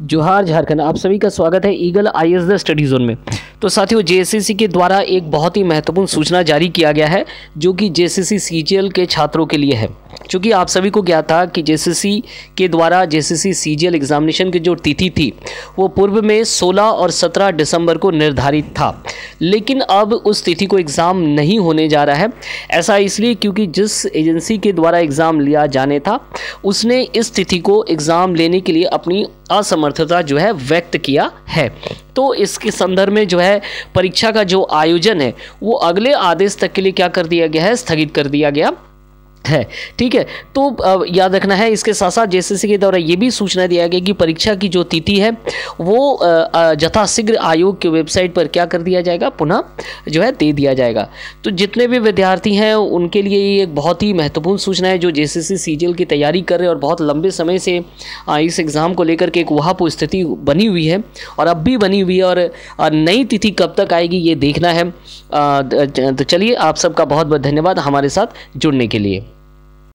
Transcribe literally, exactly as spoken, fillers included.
जोहार झारखंड, आप सभी का स्वागत है Eagle I A S the Study Zone में। तो साथियों, जे एस एस सी के द्वारा एक बहुत ही महत्वपूर्ण सूचना जारी किया गया है जो कि J S S C C G L के छात्रों के लिए है। क्योंकि आप सभी को ज्ञात था कि जे एस एस सी के द्वारा J S S C C G L examination की जो तिथि थी वो पूर्व में सोलह और सत्रह दिसंबर को निर्धारित था, लेकिन अब उस तिथि को एग्ज़ाम नहीं होने जा रहा है। ऐसा इसलिए क्योंकि जिस एजेंसी के द्वारा एग्ज़ाम लिया जाने था उसने इस तिथि को एग्ज़ाम लेने के लिए अपनी असमर्थता जो है व्यक्त किया है। तो इसके संदर्भ में जो है परीक्षा का जो आयोजन है वो अगले आदेश तक के लिए क्या कर दिया गया है, स्थगित कर दिया गया है। ठीक है, तो याद रखना है। इसके साथ साथ जे एस एस सी के द्वारा ये भी सूचना दिया गया कि परीक्षा की जो तिथि है वो यथाशीघ्र आयोग के वेबसाइट पर क्या कर दिया जाएगा, पुनः जो है दे दिया जाएगा। तो जितने भी विद्यार्थी हैं उनके लिए ये एक बहुत ही महत्वपूर्ण सूचना है जो J S S C C G L की तैयारी कर रहे हैं और बहुत लंबे समय से इस एग्ज़ाम को लेकर के एक वहां स्थिति बनी हुई है और अब भी बनी हुई है और नई तिथि कब तक आएगी ये देखना है। तो चलिए, आप सबका बहुत बहुत धन्यवाद हमारे साथ जुड़ने के लिए।